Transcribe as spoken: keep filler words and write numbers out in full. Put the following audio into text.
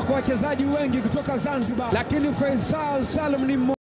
kwa wachezaji wengi kutoka Zanzibar, lakini Feisal Salum ni